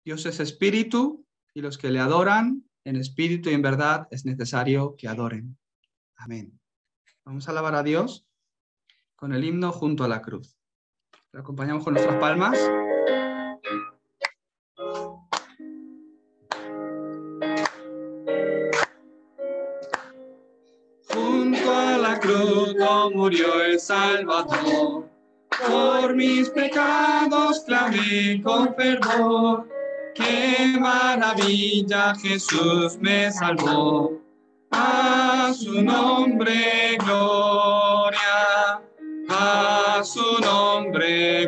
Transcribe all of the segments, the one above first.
Dios es espíritu y los que le adoran en espíritu y en verdad es necesario que adoren. Amén. Vamos a alabar a Dios con el himno Junto a la cruz. Lo acompañamos con nuestras palmas. Junto a la cruz murió el Salvador. Por mis pecados clamé con fervor. ¡Qué maravilla! Jesús me salvó. A su nombre gloria, a su nombre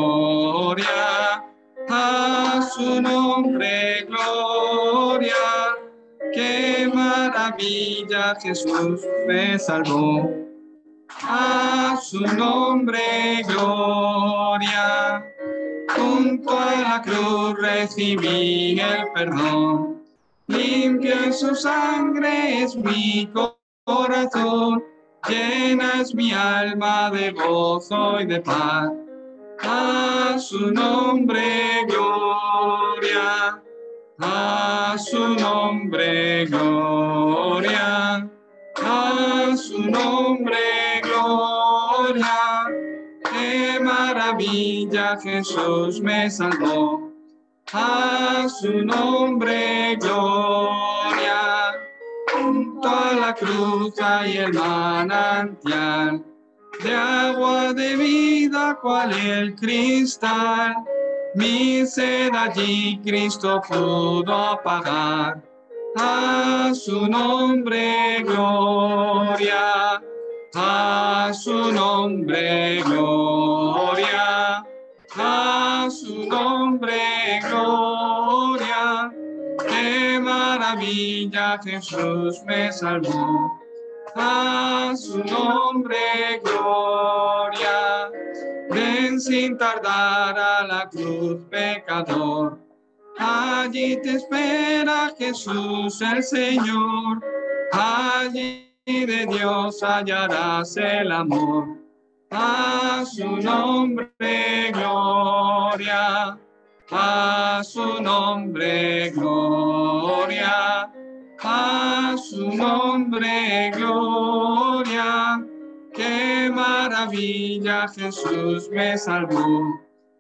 gloria, a su nombre gloria. ¡Qué maravilla! Jesús me salvó. A su nombre gloria. Junto a la cruz recibí el perdón. Limpia en su sangre es mi corazón. Llena es mi alma de gozo y de paz. A su nombre gloria. A su nombre gloria. A su nombre gloria. ¡Qué maravilla! Jesús me salvó. A su nombre gloria. Junto a la cruz hay el manantial de agua de vida, cual el cristal. Mi sed allí Cristo pudo apagar. A su nombre gloria. A su nombre gloria. A su nombre gloria. ¡Qué maravilla! Jesús me salvó. A su nombre gloria. Ven sin tardar a la cruz, pecador. Allí te espera Jesús el Señor. Allí de Dios hallarás el amor. A su nombre gloria. A su nombre gloria. A su nombre gloria. ¡Qué maravilla! Jesús me salvó.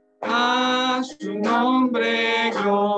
A su nombre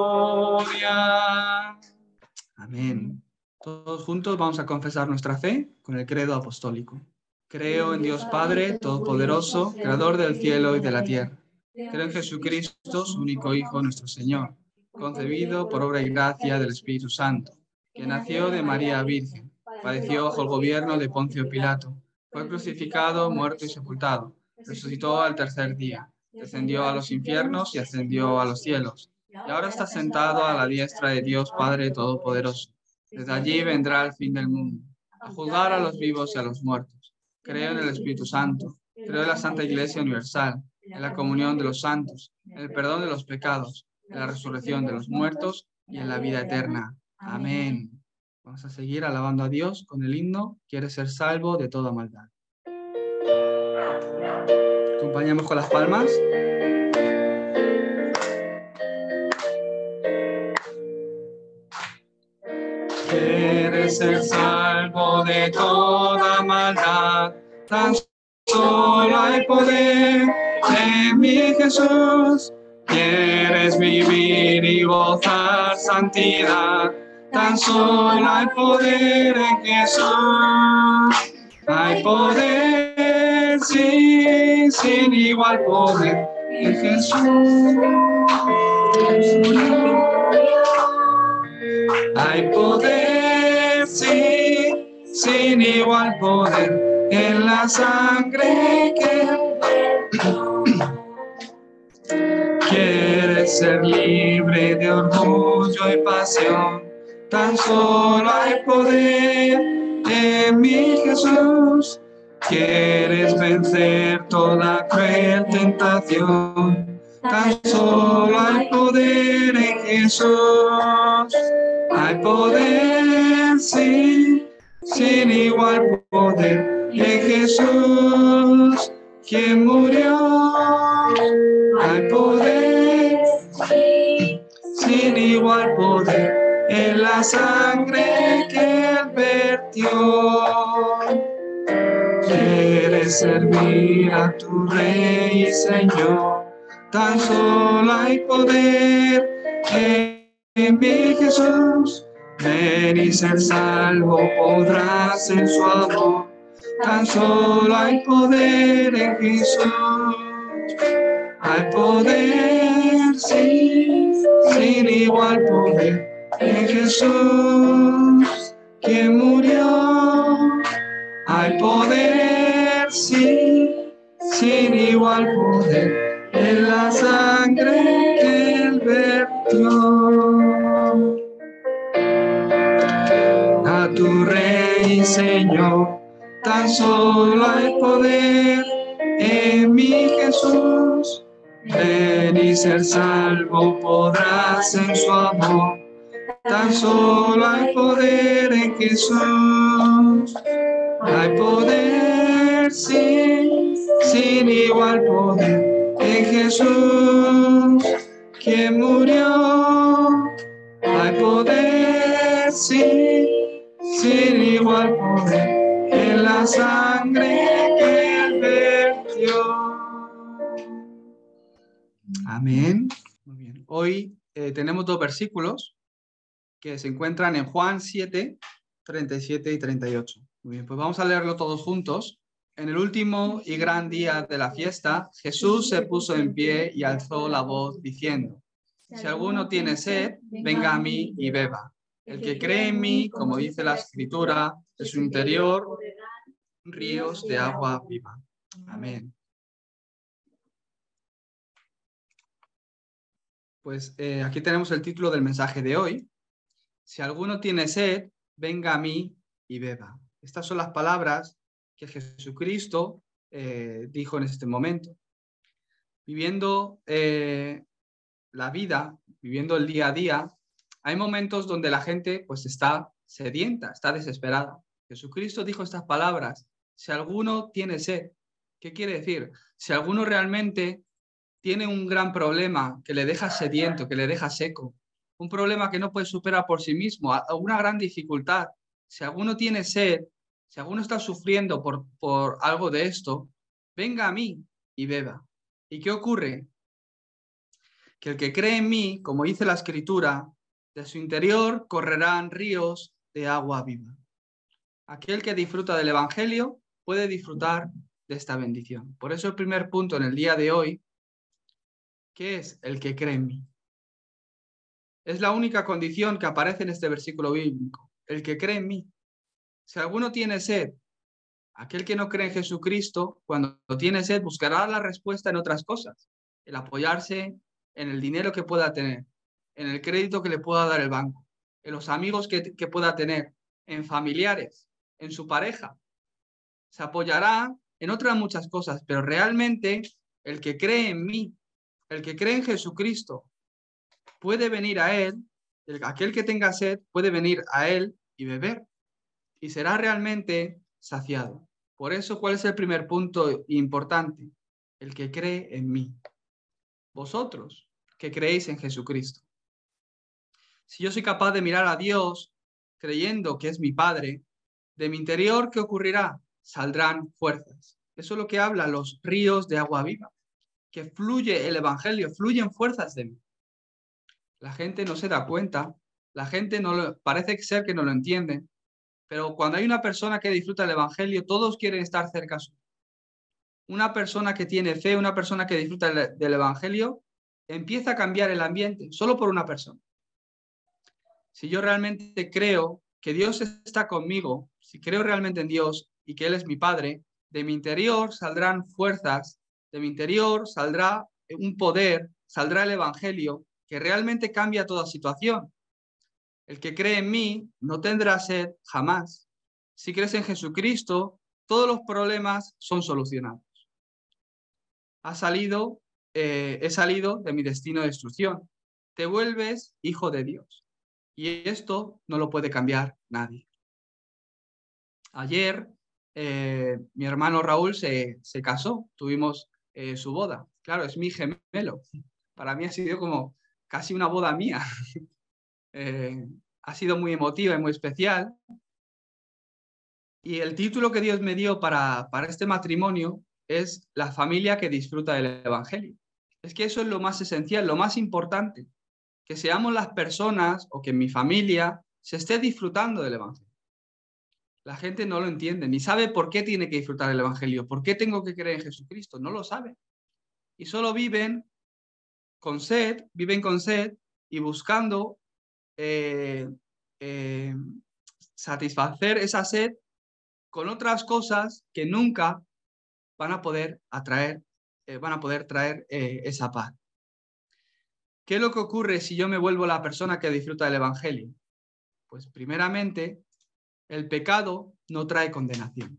gloria. Amén. Todos juntos vamos a confesar nuestra fe con el credo apostólico. Creo en Dios Padre Todopoderoso, Creador del cielo y de la tierra. Creo en Jesucristo, su único Hijo, nuestro Señor, concebido por obra y gracia del Espíritu Santo, que nació de María Virgen, padeció bajo el gobierno de Poncio Pilato, fue crucificado, muerto y sepultado, resucitó al tercer día, descendió a los infiernos y ascendió a los cielos, y ahora está sentado a la diestra de Dios Padre Todopoderoso. Desde allí vendrá el fin del mundo, a juzgar a los vivos y a los muertos. Creo en el Espíritu Santo, creo en la Santa Iglesia Universal, en la comunión de los santos, en el perdón de los pecados, en la resurrección de los muertos y en la vida eterna. Amén. Vamos a seguir alabando a Dios con el himno «Quieres ser salvo de toda maldad». Acompañamos con las palmas. Quieres ser salvo de toda maldad, tan solo hay poder en mi Jesús. Quieres vivir y gozar santidad, tan solo hay poder en Jesús. Hay poder, sí, sin igual poder en Jesús. Hay poder, sí, sin igual poder en la sangre que quieres ser libre de orgullo y pasión. Tan solo hay poder en mi Jesús. Quieres vencer toda cruel tentación. Tan solo hay poder en Jesús. Hay poder, sí, sin igual poder en Jesús, quien murió. Hay poder, sí, sin igual poder, en la sangre que él vertió. Quieres servir a tu Rey y Señor, tan solo hay poder en mi Jesús. Ven y ser salvo podrás en su amor, tan solo hay poder en Jesús. Hay poder, sí, sin igual poder en Jesús, quien murió. Hay poder, sí, sin igual poder en la sangre que él vertió. A tu Rey y Señor, tan solo hay poder en mi Jesús. Ven y ser salvo podrás en su amor, tan solo hay poder en Jesús. Hay poder, sí, sin igual poder en Jesús, quien murió. Hay poder, sí, sin igual poder en la sangre que él vertió. Amén. Muy bien. Hoy tenemos dos versículos que se encuentran en Juan 7, 37 y 38. Muy bien, pues vamos a leerlo todos juntos. En el último y gran día de la fiesta, Jesús se puso en pie y alzó la voz diciendo: si alguno tiene sed, venga a mí y beba. El que cree en mí, como dice la Escritura, de su interior ríos de agua viva. Amén. Pues aquí tenemos el título del mensaje de hoy. Si alguno tiene sed, venga a mí y beba. Estas son las palabras que Jesucristo dijo en este momento. Viviendo la vida, viviendo el día a día, hay momentos donde la gente pues está sedienta, está desesperada. Jesucristo dijo estas palabras: si alguno tiene sed. ¿Qué quiere decir? Si alguno realmente tiene un gran problema que le deja sediento, que le deja seco, un problema que no puede superar por sí mismo, una gran dificultad. Si alguno tiene sed, si alguno está sufriendo por algo de esto, venga a mí y beba. ¿Y qué ocurre? Que el que cree en mí, como dice la Escritura, de su interior correrán ríos de agua viva. Aquel que disfruta del Evangelio puede disfrutar de esta bendición. Por eso el primer punto en el día de hoy, ¿qué es el que cree en mí? Es la única condición que aparece en este versículo bíblico. El que cree en mí. Si alguno tiene sed, aquel que no cree en Jesucristo, cuando tiene sed, buscará la respuesta en otras cosas. El apoyarse en el dinero que pueda tener, en el crédito que le pueda dar el banco, en los amigos que pueda tener, en familiares, en su pareja. Se apoyará en otras muchas cosas, pero realmente el que cree en mí, el que cree en Jesucristo, puede venir a él, aquel que tenga sed puede venir a él y beber, y será realmente saciado. Por eso, ¿cuál es el primer punto importante? El que cree en mí. Vosotros que creéis en Jesucristo. Si yo soy capaz de mirar a Dios creyendo que es mi Padre, de mi interior, ¿qué ocurrirá? Saldrán fuerzas. Eso es lo que habla los ríos de agua viva, que fluye el Evangelio, fluyen fuerzas de mí. La gente no se da cuenta, la gente parece ser que no lo entiende, pero cuando hay una persona que disfruta el Evangelio, todos quieren estar cerca suyo. Una persona que tiene fe, una persona que disfruta del Evangelio, empieza a cambiar el ambiente solo por una persona. Si yo realmente creo que Dios está conmigo, si creo realmente en Dios y que Él es mi Padre, de mi interior saldrán fuerzas, de mi interior saldrá un poder, saldrá el Evangelio que realmente cambia toda situación. El que cree en mí no tendrá sed jamás. Si crees en Jesucristo, todos los problemas son solucionados. He salido de mi destino de destrucción. Te vuelves hijo de Dios. Y esto no lo puede cambiar nadie. Ayer mi hermano Raúl se casó, tuvimos su boda. Claro, es mi gemelo. Para mí ha sido como casi una boda mía. Ha sido muy emotiva y muy especial. Y el título que Dios me dio para este matrimonio es La familia que disfruta del Evangelio. Es que eso es lo más esencial, lo más importante, que seamos las personas o que mi familia se esté disfrutando del Evangelio. La gente no lo entiende, ni sabe por qué tiene que disfrutar del Evangelio, por qué tengo que creer en Jesucristo, no lo sabe. Y solo viven con sed y buscando satisfacer esa sed con otras cosas que nunca van a poder traer esa paz. ¿Qué es lo que ocurre si yo me vuelvo la persona que disfruta del Evangelio? Pues primeramente, el pecado no trae condenación.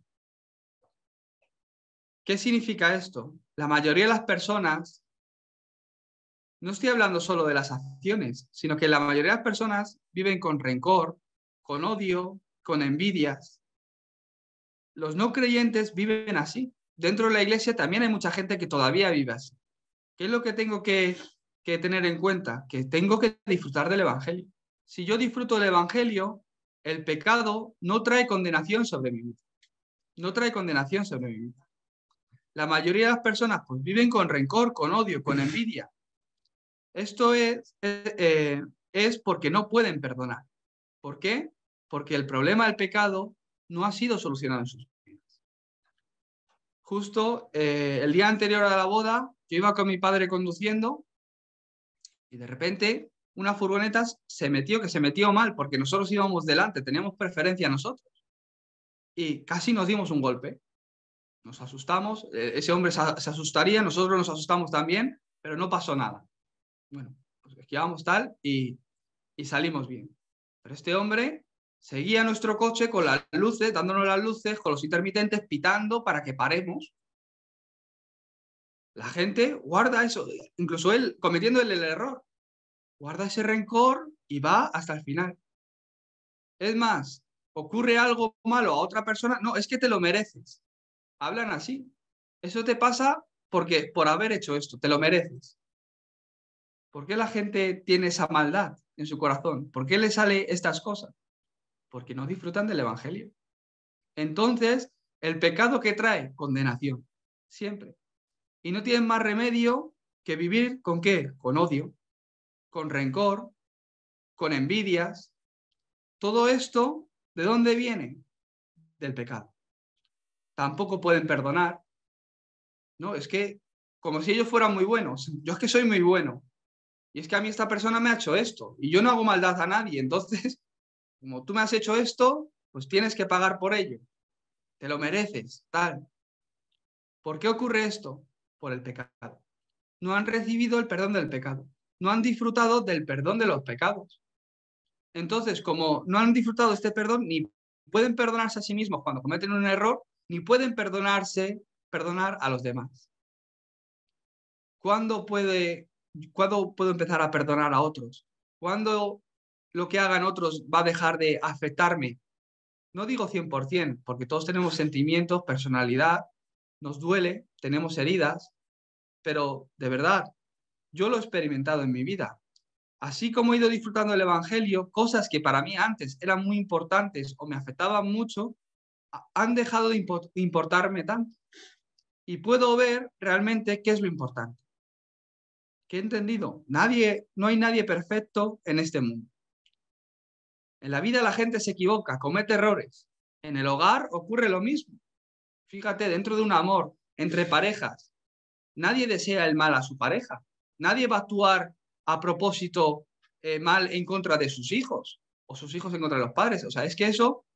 ¿Qué significa esto? La mayoría de las personas, no estoy hablando solo de las acciones, sino que la mayoría de las personas viven con rencor, con odio, con envidias. Los no creyentes viven así. Dentro de la iglesia también hay mucha gente que todavía vive así. ¿Qué es lo que tengo que tener en cuenta? Que tengo que disfrutar del Evangelio. Si yo disfruto del Evangelio, el pecado no trae condenación sobre mi vida. No trae condenación sobre mi vida. La mayoría de las personas pues viven con rencor, con odio, con envidia. Esto es porque no pueden perdonar. ¿Por qué? Porque el problema del pecado no ha sido solucionado en sus vidas. Justo el día anterior a la boda, yo iba con mi padre conduciendo y de repente una furgoneta se metió mal porque nosotros íbamos delante, teníamos preferencia nosotros. Y casi nos dimos un golpe. Nos asustamos, ese hombre se asustaría, nosotros nos asustamos también, pero no pasó nada. Bueno, pues esquivamos tal y salimos bien. Pero este hombre seguía nuestro coche con las luces, dándonos las luces, con los intermitentes, pitando para que paremos. La gente guarda eso, incluso él cometiendo el error, guarda ese rencor y va hasta el final. Es más, ocurre algo malo a otra persona, no, es que te lo mereces. Hablan así. Eso te pasa porque por haber hecho esto, te lo mereces. ¿Por qué la gente tiene esa maldad en su corazón? ¿Por qué le sale estas cosas? Porque no disfrutan del Evangelio. Entonces, el pecado que trae, condenación, siempre. Y no tienen más remedio que vivir ¿con qué? Con odio, con rencor, con envidias. Todo esto, ¿de dónde viene? Del pecado. Tampoco pueden perdonar. No, es que como si ellos fueran muy buenos. Yo es que soy muy bueno. Y es que a mí esta persona me ha hecho esto. Y yo no hago maldad a nadie. Entonces, como tú me has hecho esto, pues tienes que pagar por ello. Te lo mereces, tal. ¿Por qué ocurre esto? Por el pecado. No han recibido el perdón del pecado. No han disfrutado del perdón de los pecados. Entonces, como no han disfrutado de este perdón, ni pueden perdonarse a sí mismos cuando cometen un error, ni pueden perdonar a los demás. ¿Cuándo puedo empezar a perdonar a otros? ¿Cuándo lo que hagan otros va a dejar de afectarme? No digo 100%, porque todos tenemos sentimientos, personalidad, nos duele, tenemos heridas, pero de verdad, yo lo he experimentado en mi vida. Así como he ido disfrutando del Evangelio, cosas que para mí antes eran muy importantes o me afectaban mucho, han dejado de importarme tanto. Y puedo ver realmente qué es lo importante. ¿Qué he entendido? No hay nadie perfecto en este mundo. En la vida la gente se equivoca, comete errores. En el hogar ocurre lo mismo. Fíjate, dentro de un amor, entre parejas, nadie desea el mal a su pareja. Nadie va a actuar a propósito mal en contra de sus hijos o sus hijos en contra de los padres. O sea, es que eso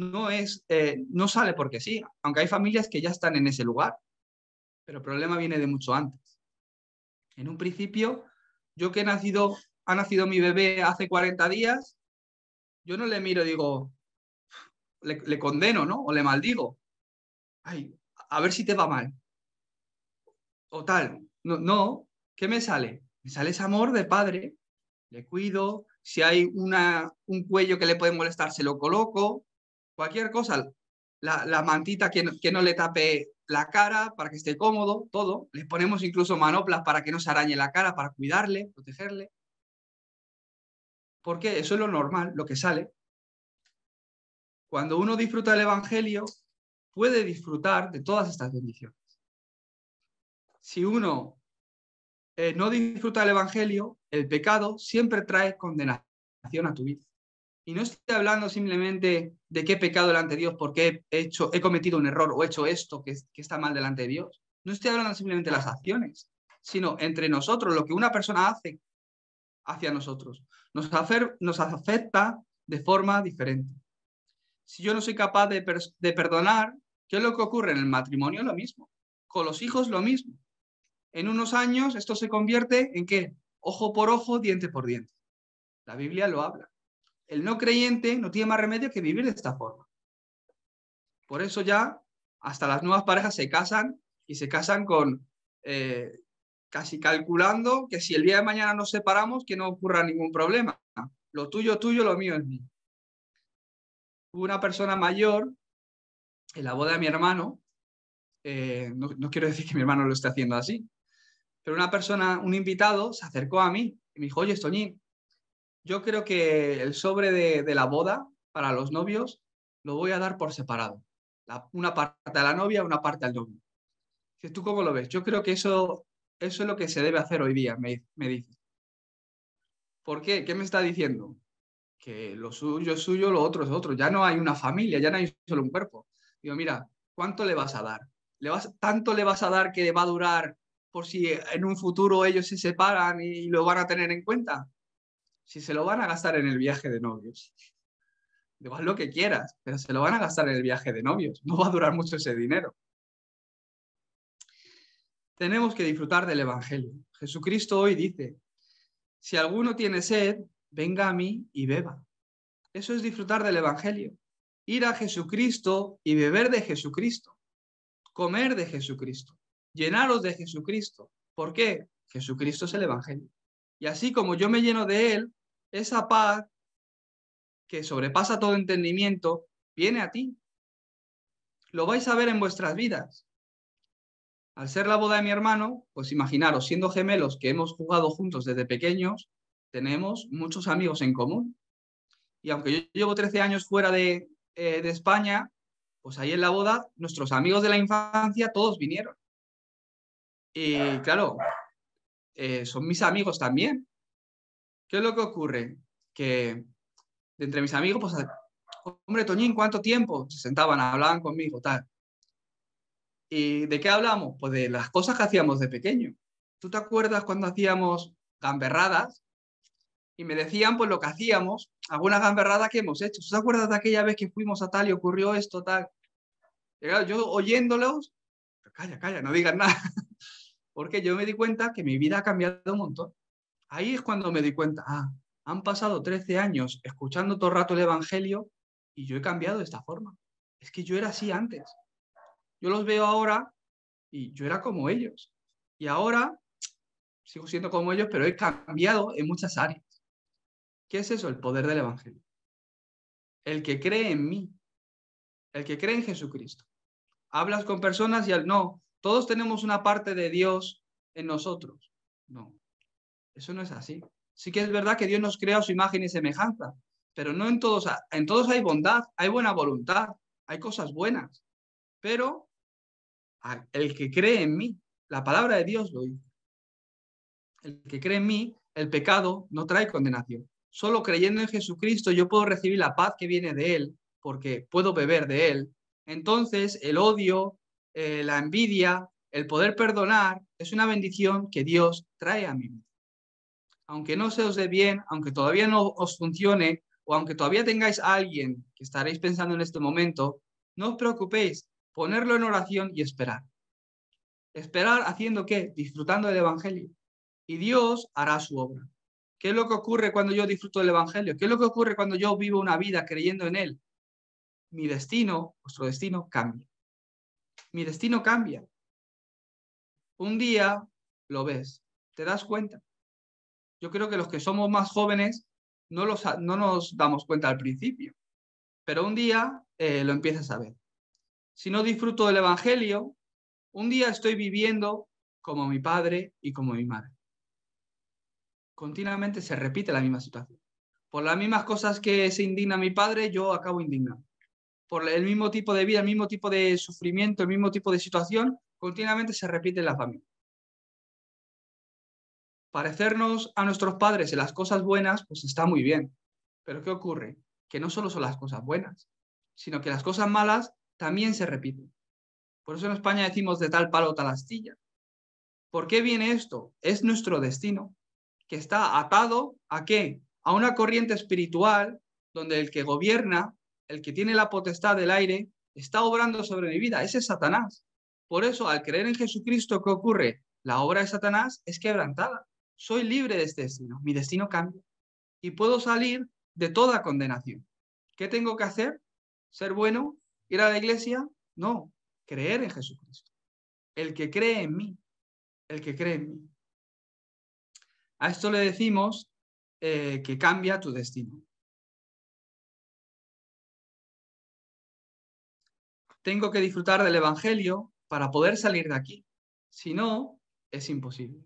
no sale porque sí, aunque hay familias que ya están en ese lugar. Pero el problema viene de mucho antes. En un principio, yo que ha nacido mi bebé hace 40 días, yo no le miro y digo, le condeno, ¿no? O le maldigo. Ay, a ver si te va mal. O tal. No, no. ¿Qué me sale? Me sale ese amor de padre. Le cuido. Si hay un cuello que le puede molestar, se lo coloco. Cualquier cosa. La mantita que no le tape la cara para que esté cómodo, todo. Le ponemos incluso manoplas para que no se arañe la cara, para cuidarle, protegerle. Porque eso es lo normal, lo que sale. Cuando uno disfruta del Evangelio, puede disfrutar de todas estas bendiciones. Si uno no disfruta del Evangelio, el pecado siempre trae condenación a tu vida. Y no estoy hablando simplemente de qué pecado delante de Dios, porque he cometido un error o he hecho esto que está mal delante de Dios. No estoy hablando simplemente de las acciones, sino entre nosotros, lo que una persona hace hacia nosotros. Nos afecta de forma diferente. Si yo no soy capaz de perdonar, ¿qué es lo que ocurre en el matrimonio? Lo mismo. Con los hijos, lo mismo. En unos años esto se convierte en ¿qué? Ojo por ojo, diente por diente. La Biblia lo habla. El no creyente no tiene más remedio que vivir de esta forma. Por eso ya hasta las nuevas parejas se casan y se casan con casi calculando que si el día de mañana nos separamos, que no ocurra ningún problema. Lo tuyo, tuyo, lo mío es mío. Hubo una persona mayor en la boda de mi hermano, no quiero decir que mi hermano lo esté haciendo así, pero un invitado se acercó a mí y me dijo, oye, Estoñín, yo creo que el sobre de la boda para los novios lo voy a dar por separado. Una parte a la novia, una parte al novio. Dices, ¿tú cómo lo ves? Yo creo que eso es lo que se debe hacer hoy día, me dice. ¿Por qué? ¿Qué me está diciendo? Que lo suyo es suyo, lo otro es otro. Ya no hay una familia, ya no hay solo un cuerpo. Digo, mira, ¿cuánto le vas a dar? ¿Tanto le vas a dar que va a durar por si en un futuro ellos se separan y lo van a tener en cuenta? Si se lo van a gastar en el viaje de novios. Digo, haz lo que quieras, pero se lo van a gastar en el viaje de novios. No va a durar mucho ese dinero. Tenemos que disfrutar del Evangelio. Jesucristo hoy dice, si alguno tiene sed, venga a mí y beba. Eso es disfrutar del Evangelio. Ir a Jesucristo y beber de Jesucristo. Comer de Jesucristo. Llenaros de Jesucristo. ¿Por qué? Jesucristo es el Evangelio. Y así como yo me lleno de Él, esa paz que sobrepasa todo entendimiento, viene a ti. Lo vais a ver en vuestras vidas. Al ser la boda de mi hermano, pues imaginaros, siendo gemelos que hemos jugado juntos desde pequeños, tenemos muchos amigos en común. Y aunque yo llevo 13 años fuera de España, pues ahí en la boda, nuestros amigos de la infancia, todos vinieron. Y claro, son mis amigos también. ¿Qué es lo que ocurre? Que de entre mis amigos, pues, hombre, Toñín, ¿cuánto tiempo? Se sentaban, hablaban conmigo, tal. ¿Y de qué hablamos? Pues de las cosas que hacíamos de pequeño. ¿Tú te acuerdas cuando hacíamos gamberradas? Y me decían pues lo que hacíamos, algunas gamberradas que hemos hecho. ¿Tú te acuerdas de aquella vez que fuimos a tal y ocurrió esto, tal? Y claro, yo oyéndolos, calla, calla, no digas nada. Porque yo me di cuenta que mi vida ha cambiado un montón. Ahí es cuando me di cuenta, han pasado 13 años escuchando todo el rato el Evangelio y yo he cambiado de esta forma. Es que yo era así antes. Yo los veo ahora y yo era como ellos. Y ahora sigo siendo como ellos, pero he cambiado en muchas áreas. ¿Qué es eso? El poder del Evangelio. El que cree en mí, el que cree en Jesucristo. Hablas con personas y no, todos tenemos una parte de Dios en nosotros. No, eso no es así. Sí que es verdad que Dios nos crea a su imagen y semejanza, pero no en todos hay bondad, hay buena voluntad, hay cosas buenas. Pero el que cree en mí, la palabra de Dios lo dice. El que cree en mí, el pecado no trae condenación. Solo creyendo en Jesucristo yo puedo recibir la paz que viene de Él, porque puedo beber de Él. Entonces el odio, la envidia, el poder perdonar es una bendición que Dios trae a mi vida. Aunque no se os dé bien, aunque todavía no os funcione, o aunque todavía tengáis a alguien que estaréis pensando en este momento, no os preocupéis, ponerlo en oración y esperar. Esperar haciendo ¿qué? Disfrutando del Evangelio. Y Dios hará su obra. ¿Qué es lo que ocurre cuando yo disfruto del Evangelio? ¿Qué es lo que ocurre cuando yo vivo una vida creyendo en Él? Mi destino, vuestro destino, cambia. Mi destino cambia. Un día lo ves, te das cuenta. Yo creo que los que somos más jóvenes no nos damos cuenta al principio, pero un día lo empiezas a ver. Si no disfruto del Evangelio, un día estoy viviendo como mi padre y como mi madre. Continuamente se repite la misma situación. Por las mismas cosas que se indigna mi padre, yo acabo indignado. Por el mismo tipo de vida, el mismo tipo de sufrimiento, el mismo tipo de situación, continuamente se repite en la familia. Parecernos a nuestros padres en las cosas buenas, pues está muy bien. Pero ¿qué ocurre? Que no solo son las cosas buenas, sino que las cosas malas también se repiten. Por eso en España decimos de tal palo tal astilla. ¿Por qué viene esto? Es nuestro destino, que está atado ¿a qué? A una corriente espiritual donde el que gobierna, el que tiene la potestad del aire, está obrando sobre mi vida. Ese es Satanás. Por eso, al creer en Jesucristo, ¿qué ocurre? La obra de Satanás es quebrantada. Soy libre de este destino. Mi destino cambia. Y puedo salir de toda condenación. ¿Qué tengo que hacer? ¿Ser bueno? ¿Ir a la iglesia? No. Creer en Jesucristo. El que cree en mí. El que cree en mí. A esto le decimos que cambia tu destino. Tengo que disfrutar del Evangelio para poder salir de aquí. Si no, es imposible.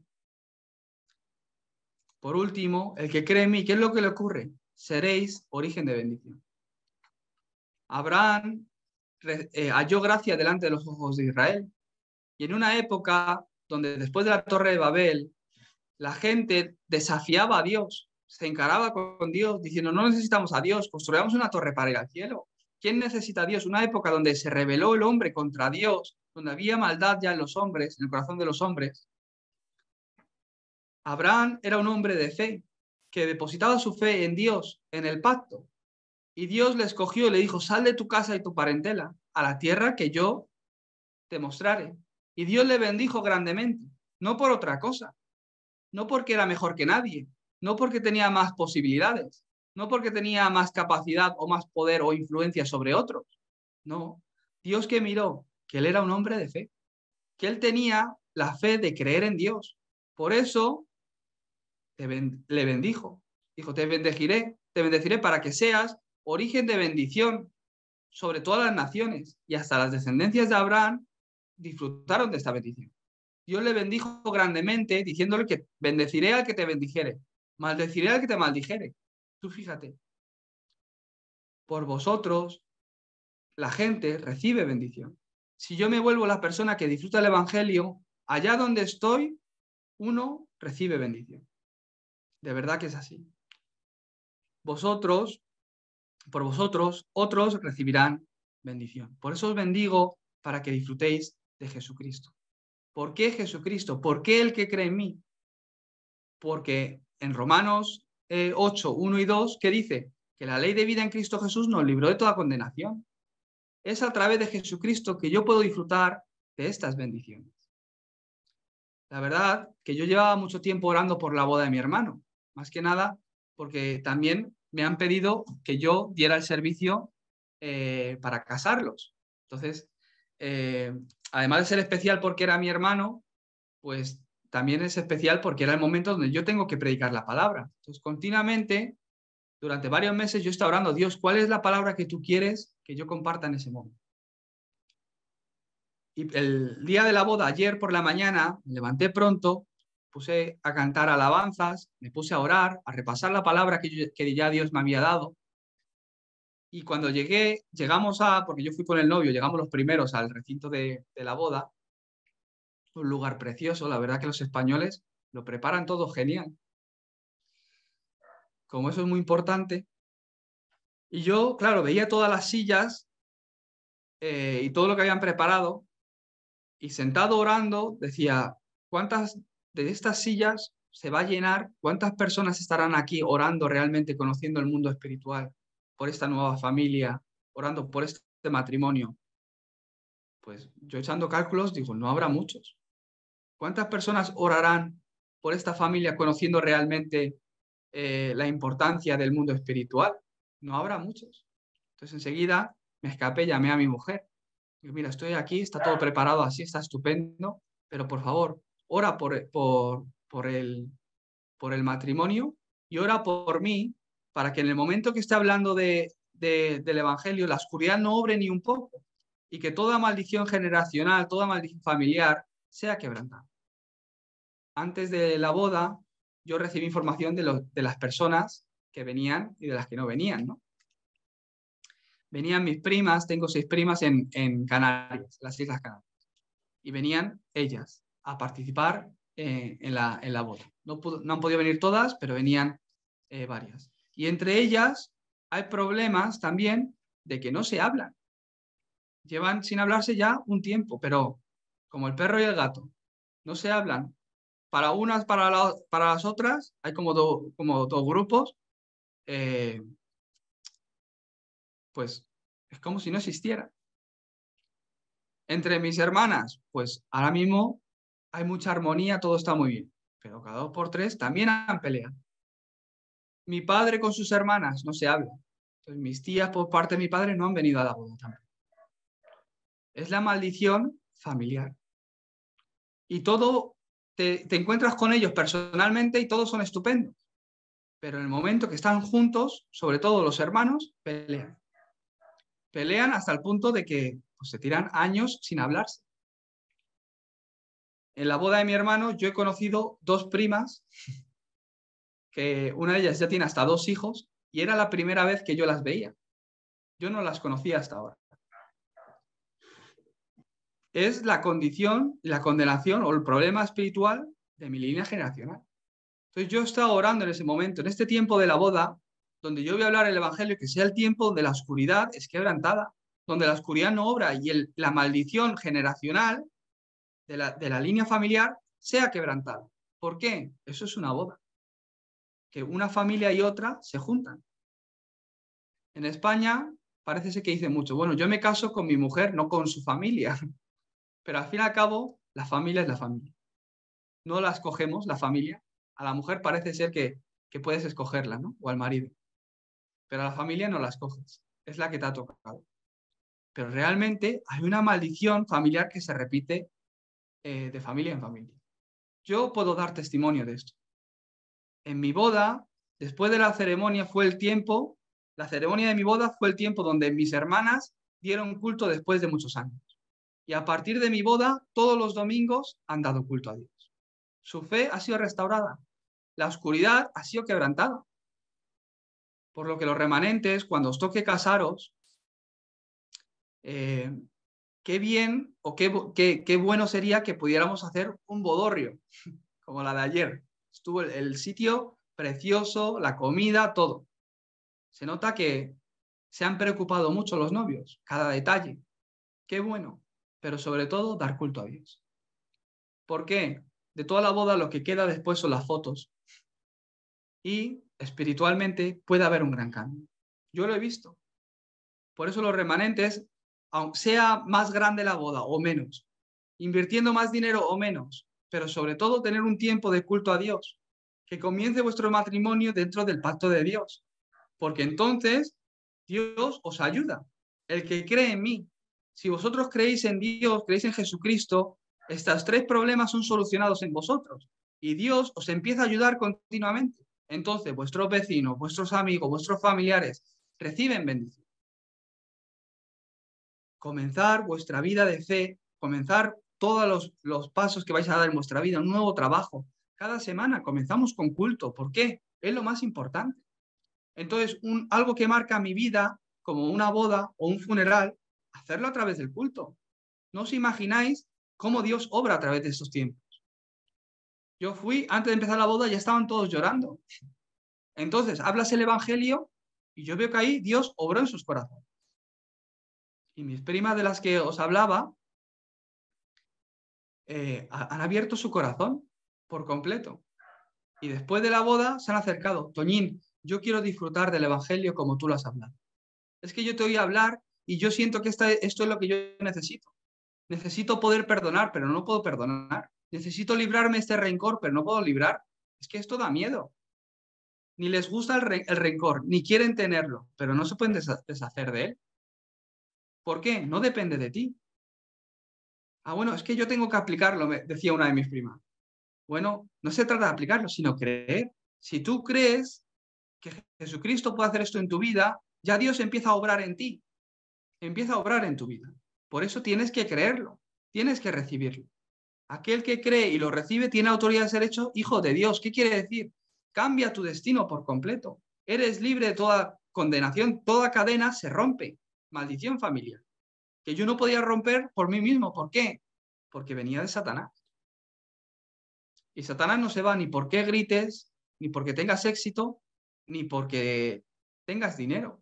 Por último, el que cree en mí, ¿qué es lo que le ocurre? Seréis origen de bendición. Abraham halló gracia delante de los ojos de Israel. Y en una época donde después de la Torre de Babel, la gente desafiaba a Dios, se encaraba con Dios, diciendo, no necesitamos a Dios, construyamos una torre para ir al cielo. ¿Quién necesita a Dios? Una época donde se rebeló el hombre contra Dios, donde había maldad ya en los hombres, en el corazón de los hombres. Abraham era un hombre de fe, que depositaba su fe en Dios, en el pacto. Y Dios le escogió y le dijo, sal de tu casa y tu parentela a la tierra que yo te mostraré. Y Dios le bendijo grandemente, no por otra cosa, no porque era mejor que nadie, no porque tenía más posibilidades, no porque tenía más capacidad o más poder o influencia sobre otros. No, Dios que miró que él era un hombre de fe, que él tenía la fe de creer en Dios. Por eso le bendijo. Dijo, te bendeciré para que seas origen de bendición sobre todas las naciones. Y hasta las descendencias de Abraham disfrutaron de esta bendición. Dios le bendijo grandemente, diciéndole que bendeciré al que te bendijere, maldeciré al que te maldijere. Tú fíjate, por vosotros la gente recibe bendición. Si yo me vuelvo la persona que disfruta el Evangelio, allá donde estoy, uno recibe bendición. De verdad que es así. Vosotros, por vosotros, otros recibirán bendición. Por eso os bendigo para que disfrutéis de Jesucristo. ¿Por qué Jesucristo? ¿Por qué el que cree en mí? Porque en Romanos 8, 1 y 2, ¿qué dice? Que la ley de vida en Cristo Jesús nos libró de toda condenación. Es a través de Jesucristo que yo puedo disfrutar de estas bendiciones. La verdad que yo llevaba mucho tiempo orando por la boda de mi hermano, más que nada porque también me han pedido que yo diera el servicio para casarlos. Entonces, además de ser especial porque era mi hermano, pues también es especial porque era el momento donde yo tengo que predicar la palabra. Entonces, continuamente, durante varios meses, yo estaba orando, Dios, ¿cuál es la palabra que tú quieres que yo comparta en ese momento? Y el día de la boda, ayer por la mañana, me levanté pronto, puse a cantar alabanzas, me puse a orar, a repasar la palabra que ya Dios me había dado. Y cuando llegamos porque yo fui con el novio, llegamos los primeros al recinto de la boda, un lugar precioso, la verdad que los españoles lo preparan todo genial. Como eso es muy importante. Y yo, claro, veía todas las sillas y todo lo que habían preparado y sentado orando decía, ¿cuántas de estas sillas se va a llenar? ¿Cuántas personas estarán aquí orando realmente, conociendo el mundo espiritual, por esta nueva familia, orando por este matrimonio? Pues yo echando cálculos digo, no habrá muchos. ¿Cuántas personas orarán por esta familia conociendo realmente la importancia del mundo espiritual? No habrá muchos. Entonces enseguida me escapé, llamé a mi mujer. Digo, mira, estoy aquí, está todo preparado así, está estupendo, pero por favor, ora por el matrimonio y ora por mí para que en el momento que esté hablando del Evangelio, la oscuridad no obre ni un poco y que toda maldición generacional, toda maldición familiar sea quebrantada. Antes de la boda, yo recibí información de las personas que venían y de las que no venían, ¿no? Venían mis primas, tengo 6 primas en Canarias, las Islas Canarias, y venían ellas a participar en la boda. No han podido venir todas, pero venían varias. Y entre ellas hay problemas también de que no se hablan. Llevan sin hablarse ya un tiempo, pero como el perro y el gato, no se hablan. Para unas, para las otras, hay como dos grupos, pues es como si no existiera. Entre mis hermanas, pues ahora mismo hay mucha armonía, todo está muy bien, pero cada 2 por 3 también han peleado. Mi padre con sus hermanas no se habla. Entonces, mis tías por parte de mi padre no han venido a la boda también. Es la maldición familiar. Y todo, te encuentras con ellos personalmente y todos son estupendos. Pero en el momento que están juntos, sobre todo los hermanos, pelean. Pelean hasta el punto de que pues, se tiran años sin hablarse. En la boda de mi hermano yo he conocido 2 primas, que una de ellas ya tiene hasta 2 hijos, y era la primera vez que yo las veía. Yo no las conocía hasta ahora. Es la condición, la condenación o el problema espiritual de mi línea generacional. Entonces yo estaba orando en ese momento, en este tiempo de la boda, donde yo voy a hablar el Evangelio, que sea el tiempo donde la oscuridad es quebrantada, donde la oscuridad no obra y la maldición generacional de la línea familiar sea quebrantada. ¿Por qué? Eso es una boda. Que una familia y otra se juntan. En España parece ser que dicen mucho, bueno, yo me caso con mi mujer, no con su familia. Pero al fin y al cabo, la familia es la familia. No la escogemos, la familia. A la mujer parece ser que puedes escogerla, ¿no? O al marido. Pero a la familia no la escoges. Es la que te ha tocado. Pero realmente hay una maldición familiar que se repite de familia en familia. Yo puedo dar testimonio de esto. En mi boda, después de la ceremonia fue el tiempo, la ceremonia de mi boda fue el tiempo donde mis hermanas dieron culto después de muchos años. Y a partir de mi boda, todos los domingos han dado culto a Dios. Su fe ha sido restaurada. La oscuridad ha sido quebrantada. Por lo que los remanentes, cuando os toque casaros, qué bien o qué bueno sería que pudiéramos hacer un bodorrio, como la de ayer. Estuvo el sitio precioso, la comida, todo. Se nota que se han preocupado mucho los novios, cada detalle. Qué bueno, pero sobre todo dar culto a Dios. ¿Por qué? De toda la boda lo que queda después son las fotos. Y espiritualmente puede haber un gran cambio. Yo lo he visto. Por eso los remanentes, aunque sea más grande la boda o menos, invirtiendo más dinero o menos, pero sobre todo tener un tiempo de culto a Dios, que comience vuestro matrimonio dentro del pacto de Dios, porque entonces Dios os ayuda. El que cree en mí, si vosotros creéis en Dios, creéis en Jesucristo, estos 3 problemas son solucionados en vosotros y Dios os empieza a ayudar continuamente. Entonces vuestros vecinos, vuestros amigos, vuestros familiares reciben bendición. Comenzar vuestra vida de fe, comenzar todos los pasos que vais a dar en vuestra vida, un nuevo trabajo. Cada semana comenzamos con culto. ¿Por qué? Es lo más importante. Entonces, algo que marca mi vida, como una boda o un funeral, hacerlo a través del culto. No os imagináis cómo Dios obra a través de estos tiempos. Yo fui, antes de empezar la boda, ya estaban todos llorando. Entonces, hablas el Evangelio y yo veo que ahí Dios obró en sus corazones. Y mis primas de las que os hablaba han abierto su corazón por completo. Y después de la boda se han acercado. Toñín, yo quiero disfrutar del Evangelio como tú lo has hablado. Es que yo te oí hablar y yo siento que esto es lo que yo necesito. Necesito poder perdonar, pero no puedo perdonar. Necesito librarme de este rencor, pero no puedo librar. Es que esto da miedo. Ni les gusta el rencor, ni quieren tenerlo, pero no se pueden deshacer de él. ¿Por qué? No depende de ti. Ah, bueno, es que yo tengo que aplicarlo, me decía una de mis primas. Bueno, no se trata de aplicarlo, sino creer. Si tú crees que Jesucristo puede hacer esto en tu vida, ya Dios empieza a obrar en ti. Empieza a obrar en tu vida. Por eso tienes que creerlo, tienes que recibirlo. Aquel que cree y lo recibe tiene autoridad de ser hecho hijo de Dios. ¿Qué quiere decir? Cambia tu destino por completo. Eres libre de toda condenación, toda cadena se rompe. Maldición familiar. Que yo no podía romper por mí mismo. ¿Por qué? Porque venía de Satanás. Y Satanás no se va ni porque grites, ni porque tengas éxito, ni porque tengas dinero.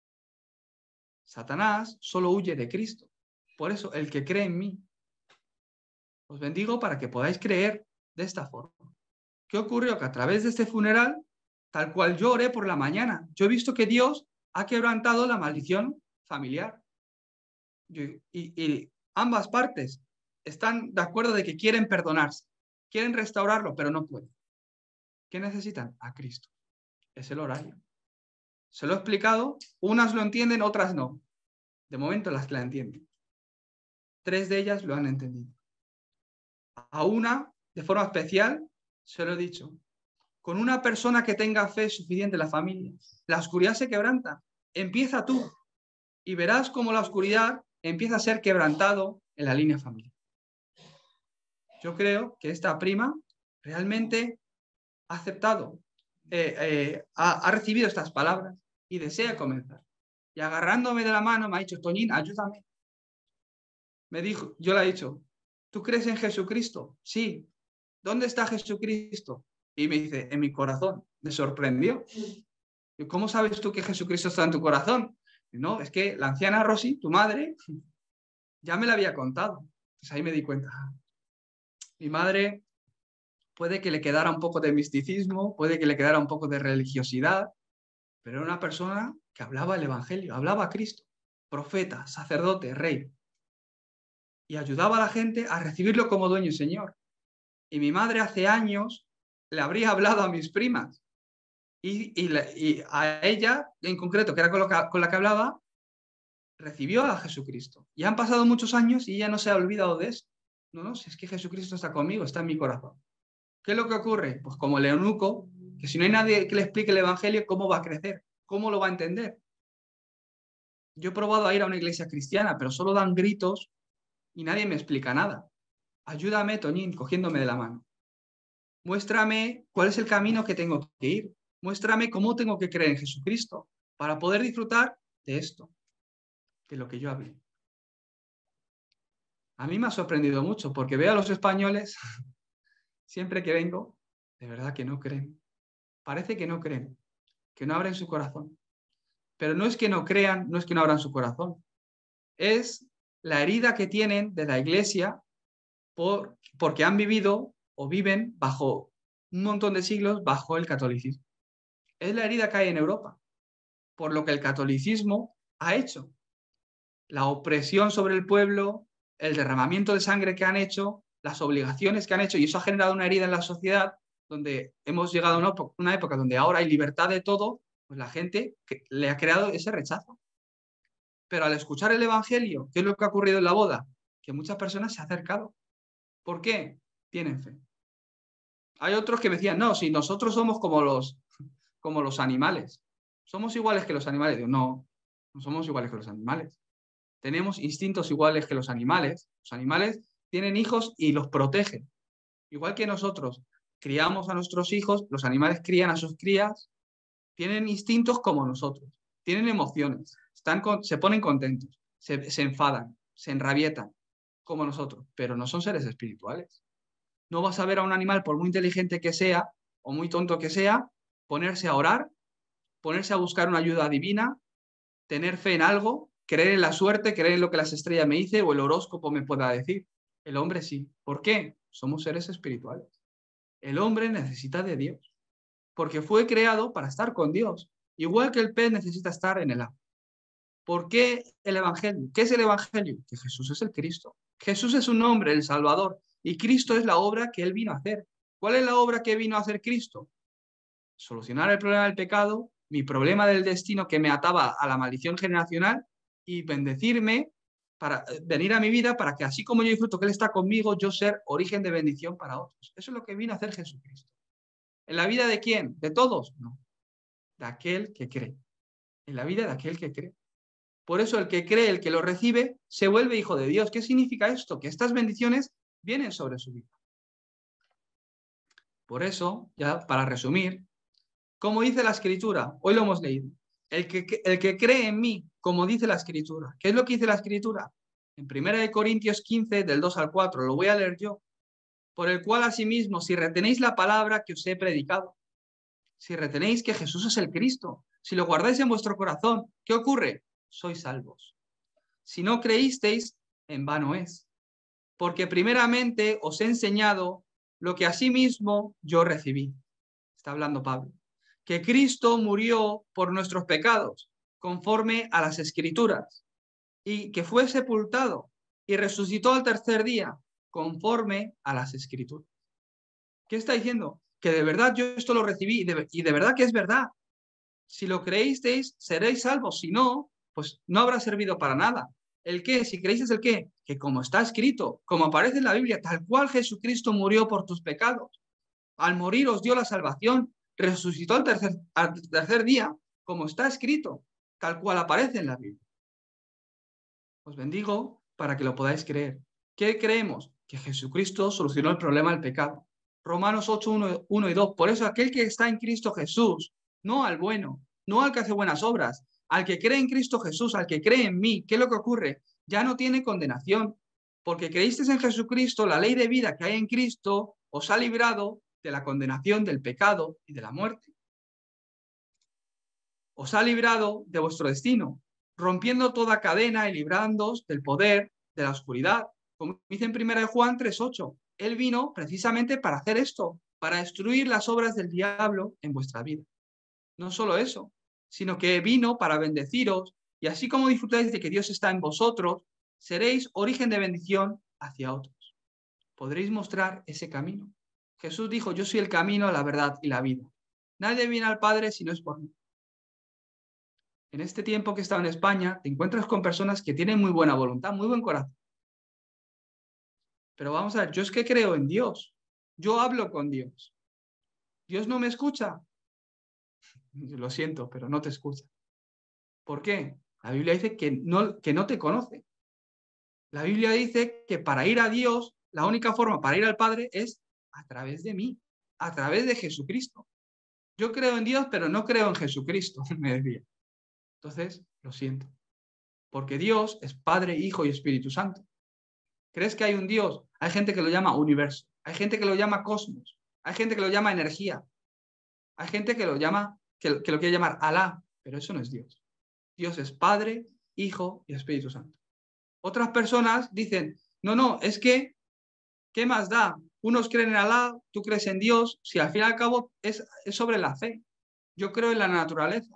Satanás solo huye de Cristo. Por eso, el que cree en mí. Os bendigo para que podáis creer de esta forma. ¿Qué ocurrió? Que a través de este funeral, tal cual yo oré por la mañana, yo he visto que Dios ha quebrantado la maldición familiar. Y ambas partes están de acuerdo de que quieren perdonarse, quieren restaurarlo, pero no pueden. ¿Qué necesitan? A Cristo. Es el horario. Se lo he explicado, unas lo entienden, otras no. De momento las que la entienden. 3 de ellas lo han entendido. A una, de forma especial, se lo he dicho. Con una persona que tenga fe suficiente en la familia, la oscuridad se quebranta. Empieza tú y verás cómo la oscuridad empieza a ser quebrantado en la línea familiar. Yo creo que esta prima realmente ha aceptado, ha recibido estas palabras y desea comenzar. Y agarrándome de la mano me ha dicho, Toñín, ayúdame. Me dijo, yo le he dicho, ¿tú crees en Jesucristo? Sí. ¿Dónde está Jesucristo? Y me dice, en mi corazón. Me sorprendió. Y, ¿cómo sabes tú que Jesucristo está en tu corazón? Y no, es que la anciana Rosy, tu madre, ya me la había contado. Entonces ahí me di cuenta. Mi madre puede que le quedara un poco de misticismo, puede que le quedara un poco de religiosidad, pero era una persona que hablaba el Evangelio, hablaba a Cristo, profeta, sacerdote, rey, y ayudaba a la gente a recibirlo como dueño y señor. Y mi madre hace años le habría hablado a mis primas, y a ella en concreto, que era con la que hablaba, recibió a Jesucristo. Y han pasado muchos años y ella no se ha olvidado de eso. No, no, si es que Jesucristo está conmigo, está en mi corazón. ¿Qué es lo que ocurre? Pues como el eunuco, que si no hay nadie que le explique el Evangelio, ¿cómo va a crecer? ¿Cómo lo va a entender? Yo he probado a ir a una iglesia cristiana, pero solo dan gritos y nadie me explica nada. Ayúdame, Toñín, cogiéndome de la mano. Muéstrame cuál es el camino que tengo que ir. Muéstrame cómo tengo que creer en Jesucristo para poder disfrutar de esto, de lo que yo hablé. A mí me ha sorprendido mucho porque veo a los españoles, siempre que vengo, de verdad que no creen. Parece que no creen, que no abren su corazón. Pero no es que no crean, no es que no abran su corazón. Es la herida que tienen de la iglesia porque han vivido o viven bajo un montón de siglos bajo el catolicismo. Es la herida que hay en Europa, por lo que el catolicismo ha hecho. La opresión sobre el pueblo, el derramamiento de sangre que han hecho, las obligaciones que han hecho, y eso ha generado una herida en la sociedad donde hemos llegado a una época donde ahora hay libertad de todo, pues la gente le ha creado ese rechazo. Pero al escuchar el Evangelio, ¿qué es lo que ha ocurrido en la boda? Que muchas personas se han acercado. ¿Por qué? Tienen fe. Hay otros que me decían, no, si nosotros somos como los animales. ¿Somos iguales que los animales? Digo, no, no somos iguales que los animales. Tenemos instintos iguales que los animales. Los animales tienen hijos y los protegen. Igual que nosotros criamos a nuestros hijos, los animales crían a sus crías, tienen instintos como nosotros, tienen emociones, se ponen contentos, se enfadan, se enrabietan, como nosotros, pero no son seres espirituales. No vas a ver a un animal, por muy inteligente que sea o muy tonto que sea, ponerse a orar, ponerse a buscar una ayuda divina, tener fe en algo, creer en la suerte, creer en lo que las estrellas me dicen o el horóscopo me pueda decir. El hombre sí. ¿Por qué? Somos seres espirituales. El hombre necesita de Dios, porque fue creado para estar con Dios, igual que el pez necesita estar en el agua. ¿Por qué el Evangelio? ¿Qué es el Evangelio? Que Jesús es el Cristo. Jesús es un hombre, el Salvador, y Cristo es la obra que Él vino a hacer. ¿Cuál es la obra que vino a hacer Cristo? Solucionar el problema del pecado, mi problema del destino que me ataba a la maldición generacional y bendecirme para venir a mi vida para que así como yo disfruto que Él está conmigo, yo ser origen de bendición para otros. Eso es lo que vino a hacer Jesucristo. ¿En la vida de quién? ¿De todos? No. De aquel que cree. En la vida de aquel que cree. Por eso el que cree, el que lo recibe, se vuelve hijo de Dios. ¿Qué significa esto? Que estas bendiciones vienen sobre su vida. Por eso, ya para resumir, como dice la Escritura. Hoy lo hemos leído. El que cree en mí, como dice la Escritura. ¿Qué es lo que dice la Escritura? En 1 Corintios 15, del 2 al 4, lo voy a leer yo. Por el cual, asimismo, si retenéis la palabra que os he predicado, si retenéis que Jesús es el Cristo, si lo guardáis en vuestro corazón, ¿qué ocurre? Sois salvos. Si no creísteis, en vano es. Porque primeramente os he enseñado lo que asimismo yo recibí. Está hablando Pablo. Que Cristo murió por nuestros pecados, conforme a las Escrituras, y que fue sepultado y resucitó al tercer día, conforme a las Escrituras. ¿Qué está diciendo? Que de verdad yo esto lo recibí y de verdad que es verdad. Si lo creísteis, seréis salvos. Si no, pues no habrá servido para nada. ¿El qué? Si creéis el qué, que como está escrito, como aparece en la Biblia, tal cual Jesucristo murió por tus pecados, al morir os dio la salvación, resucitó al tercer día, como está escrito, tal cual aparece en la Biblia. Os bendigo para que lo podáis creer. ¿Qué creemos? Que Jesucristo solucionó el problema del pecado. Romanos 8, 1 y 2. Por eso aquel que está en Cristo Jesús, no al bueno, no al que hace buenas obras, al que cree en Cristo Jesús, al que cree en mí, ¿qué es lo que ocurre? Ya no tiene condenación, porque creísteis en Jesucristo, la ley de vida que hay en Cristo os ha librado de la condenación del pecado y de la muerte. Os ha librado de vuestro destino, rompiendo toda cadena y librándoos del poder de la oscuridad. Como dice en 1 Juan 3:8, Él vino precisamente para hacer esto, para destruir las obras del diablo en vuestra vida. No solo eso, sino que vino para bendeciros, y así como disfrutáis de que Dios está en vosotros, seréis origen de bendición hacia otros. Podréis mostrar ese camino. Jesús dijo, yo soy el camino, la verdad y la vida. Nadie viene al Padre si no es por mí. En este tiempo que he estado en España, te encuentras con personas que tienen muy buena voluntad, muy buen corazón. Pero vamos a ver, yo es que creo en Dios. Yo hablo con Dios. ¿Dios no me escucha? Lo siento, pero no te escucha. ¿Por qué? La Biblia dice que no te conoce. La Biblia dice que para ir a Dios, la única forma para ir al Padre es a través de mí, a través de Jesucristo. Yo creo en Dios, pero no creo en Jesucristo, me decía. Entonces, lo siento. Porque Dios es Padre, Hijo y Espíritu Santo. ¿Crees que hay un Dios? Hay gente que lo llama universo, hay gente que lo llama cosmos, hay gente que lo llama energía, hay gente que lo llama, que lo quiere llamar Alá, pero eso no es Dios. Dios es Padre, Hijo y Espíritu Santo. Otras personas dicen, no, es que, ¿qué más da? Unos creen en Alá, tú crees en Dios, si al fin y al cabo es sobre la fe. Yo creo en la naturaleza.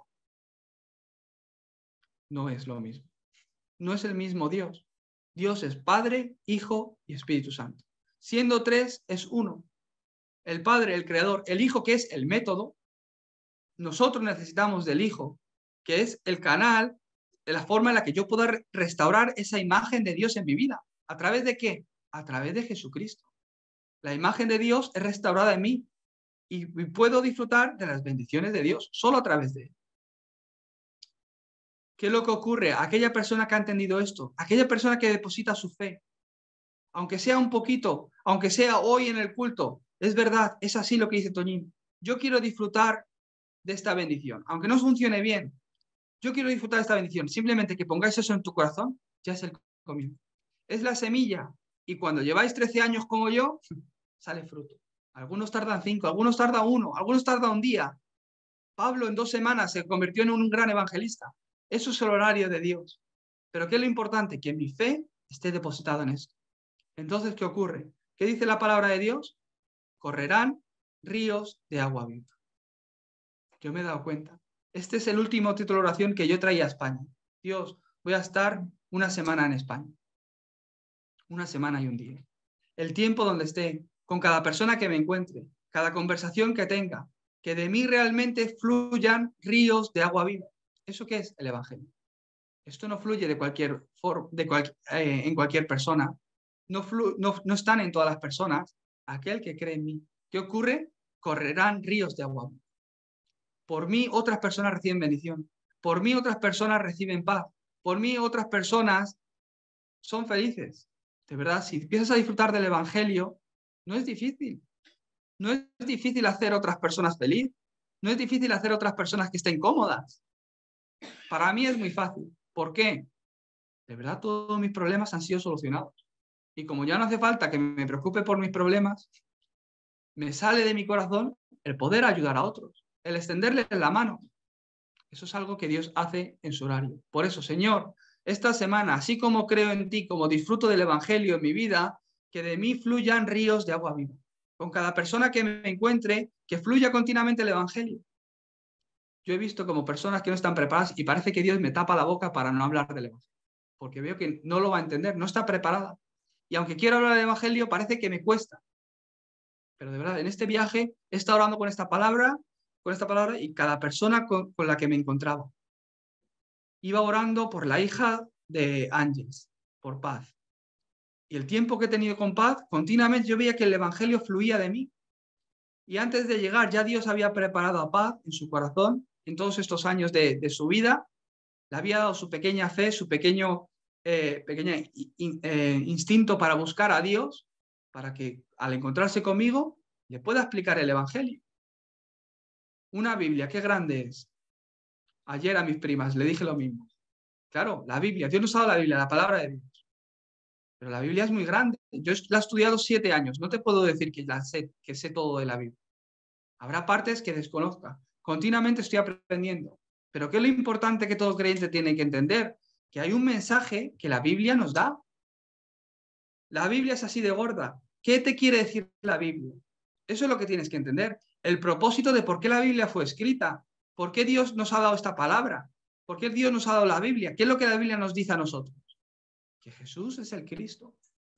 No es lo mismo. No es el mismo Dios. Dios es Padre, Hijo y Espíritu Santo. Siendo tres, es uno. El Padre, el Creador, el Hijo, que es el método. Nosotros necesitamos del Hijo, que es el canal, de la forma en la que yo pueda restaurar esa imagen de Dios en mi vida. ¿A través de qué? A través de Jesucristo. La imagen de Dios es restaurada en mí y puedo disfrutar de las bendiciones de Dios solo a través de él. ¿Qué es lo que ocurre? Aquella persona que ha entendido esto, aquella persona que deposita su fe, aunque sea un poquito, aunque sea hoy en el culto, es verdad, es así lo que dice Toñín. Yo quiero disfrutar de esta bendición, aunque no funcione bien. Yo quiero disfrutar de esta bendición. Simplemente que pongáis eso en tu corazón, ya es el comienzo. Es la semilla. Y cuando lleváis 13 años como yo, sale fruto. Algunos tardan 5, algunos tardan 1, algunos tardan un día. Pablo en 2 semanas se convirtió en un gran evangelista. Eso es el horario de Dios. Pero ¿qué es lo importante? Que mi fe esté depositada en esto. Entonces, ¿qué ocurre? ¿Qué dice la palabra de Dios? Correrán ríos de agua viva. Yo me he dado cuenta. Este es el último título de oración que yo traía a España. Dios, voy a estar una semana en España. Una semana y un día. El tiempo donde esté, con cada persona que me encuentre, cada conversación que tenga, que de mí realmente fluyan ríos de agua viva. ¿Eso qué es? El Evangelio. Esto no fluye de cualquier forma, en cualquier persona. No están en todas las personas. Aquel que cree en mí. ¿Qué ocurre? Correrán ríos de agua viva. Por mí otras personas reciben bendición. Por mí otras personas reciben paz. Por mí otras personas son felices. De verdad, si empiezas a disfrutar del Evangelio, no es difícil. No es difícil hacer a otras personas felices. No es difícil hacer a otras personas que estén cómodas. Para mí es muy fácil. ¿Por qué? De verdad, todos mis problemas han sido solucionados. Y como ya no hace falta que me preocupe por mis problemas, me sale de mi corazón el poder ayudar a otros, el extenderles la mano. Eso es algo que Dios hace en su horario. Por eso, Señor, esta semana, así como creo en ti, como disfruto del Evangelio en mi vida, que de mí fluyan ríos de agua viva. Con cada persona que me encuentre, que fluya continuamente el Evangelio. Yo he visto como personas que no están preparadas y parece que Dios me tapa la boca para no hablar del Evangelio, porque veo que no lo va a entender, no está preparada. Y aunque quiero hablar del Evangelio, parece que me cuesta. Pero de verdad, en este viaje he estado orando con esta palabra y cada persona con la que me encontraba. Iba orando por la hija de Ángeles, por Paz. Y el tiempo que he tenido con Paz, continuamente yo veía que el Evangelio fluía de mí. Y antes de llegar, ya Dios había preparado a Paz en su corazón, en todos estos años de su vida, le había dado su pequeña fe, su pequeño instinto para buscar a Dios, para que al encontrarse conmigo le pueda explicar el Evangelio. Una Biblia, qué grande es. Ayer a mis primas le dije lo mismo. Claro, la Biblia, Dios nos ha dado la Biblia, la palabra de Dios. Pero la Biblia es muy grande. Yo la he estudiado 7 años. No te puedo decir que sé todo de la Biblia. Habrá partes que desconozca. Continuamente estoy aprendiendo. Pero ¿qué es lo importante que todo creyente tiene que entender? Que hay un mensaje que la Biblia nos da. La Biblia es así de gorda. ¿Qué te quiere decir la Biblia? Eso es lo que tienes que entender. El propósito de por qué la Biblia fue escrita. ¿Por qué Dios nos ha dado esta palabra? ¿Por qué Dios nos ha dado la Biblia? ¿Qué es lo que la Biblia nos dice a nosotros? Que Jesús es el Cristo.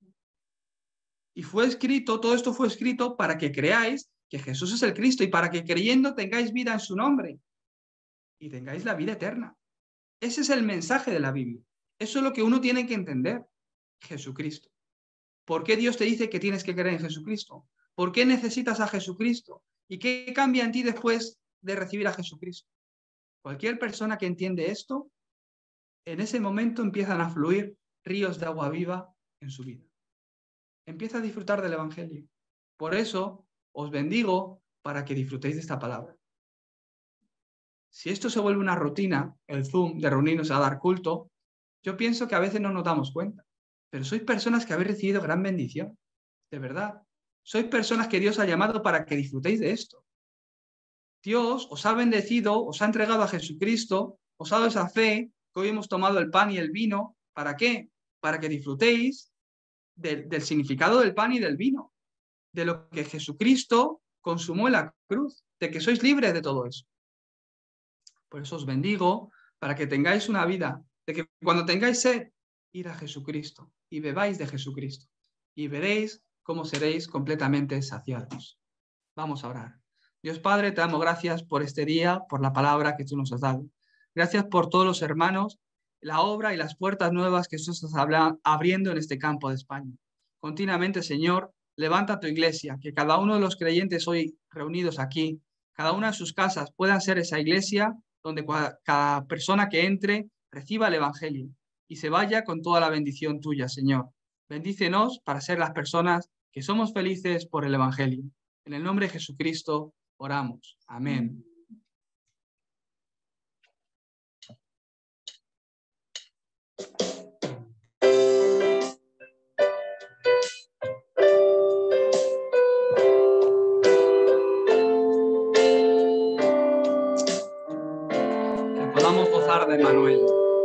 Y fue escrito, todo esto fue escrito para que creáis que Jesús es el Cristo y para que creyendo tengáis vida en su nombre y tengáis la vida eterna. Ese es el mensaje de la Biblia. Eso es lo que uno tiene que entender. Jesucristo. ¿Por qué Dios te dice que tienes que creer en Jesucristo? ¿Por qué necesitas a Jesucristo? ¿Y qué cambia en ti después de recibir a Jesucristo? Cualquier persona que entiende esto, en ese momento empiezan a fluir ríos de agua viva en su vida. Empieza a disfrutar del Evangelio. Por eso os bendigo para que disfrutéis de esta palabra. Si esto se vuelve una rutina, el Zoom de reunirnos a dar culto, yo pienso que a veces no nos damos cuenta. Pero sois personas que habéis recibido gran bendición. De verdad. Sois personas que Dios ha llamado para que disfrutéis de esto. Dios os ha bendecido, os ha entregado a Jesucristo, os ha dado esa fe, que hoy hemos tomado el pan y el vino. ¿Para qué? Para que disfrutéis del significado del pan y del vino, de lo que Jesucristo consumó en la cruz, de que sois libres de todo eso. Por eso os bendigo, para que tengáis una vida, de que cuando tengáis sed, ir a Jesucristo y bebáis de Jesucristo y veréis cómo seréis completamente saciados. Vamos a orar. Dios Padre, te damos gracias por este día, por la palabra que tú nos has dado. Gracias por todos los hermanos, la obra y las puertas nuevas que tú estás abriendo en este campo de España. Continuamente, Señor, levanta tu iglesia, que cada uno de los creyentes hoy reunidos aquí, cada una de sus casas puedan ser esa iglesia donde cada persona que entre reciba el Evangelio y se vaya con toda la bendición tuya, Señor. Bendícenos para ser las personas que somos felices por el Evangelio. En el nombre de Jesucristo oramos. Amén. Que podamos gozar de Manuel.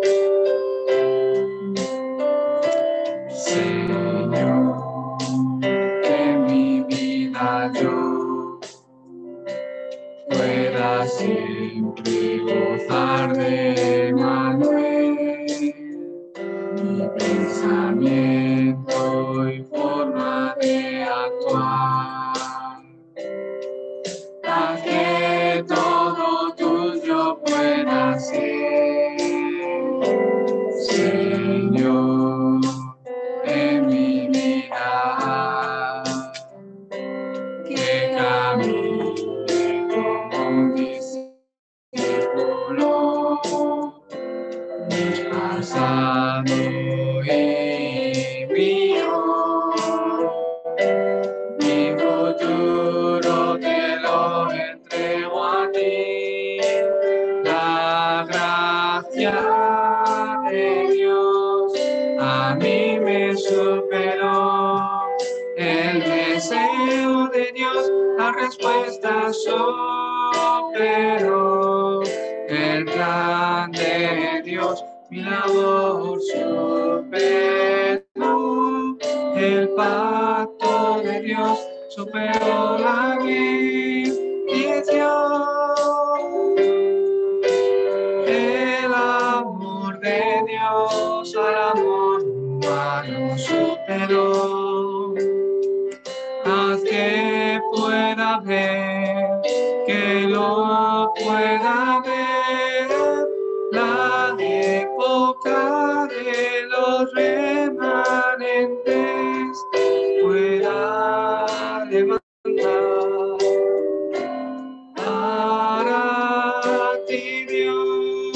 Señor, que mi vida yo pueda siempre gozar de Manuel, mi pensamiento y forma de actuar, haz que todo tuyo pueda ser, Señor, en mi vida, que camine como un discípulo, mi pasado y mío, mi futuro te lo entrego a ti. gracia de Dios a mí me superó. El deseo de Dios, la respuesta superó. El plan de Dios, mi labor superó. El pacto de Dios superó la bendición. El amor de Dios al amor humano superó. Haz que pueda ver, que lo pueda ver, la época de los remanentes pueda levantar para ti, Dios.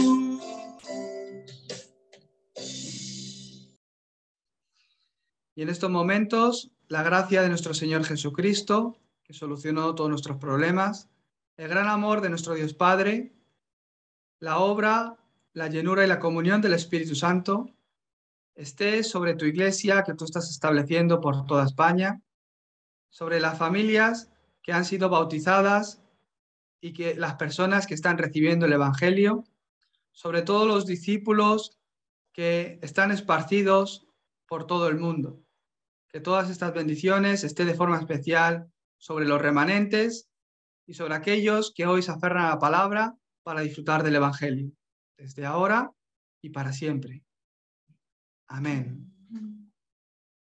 Y en estos momentos, la gracia de nuestro Señor Jesucristo, que solucionó todos nuestros problemas, el gran amor de nuestro Dios Padre, la obra, la llenura y la comunión del Espíritu Santo, esté sobre tu iglesia que tú estás estableciendo por toda España, sobre las familias que han sido bautizadas y que las personas que están recibiendo el Evangelio, sobre todos los discípulos que están esparcidos por todo el mundo. Que todas estas bendiciones estén de forma especial sobre los remanentes y sobre aquellos que hoy se aferran a la palabra para disfrutar del Evangelio, desde ahora y para siempre. Amén.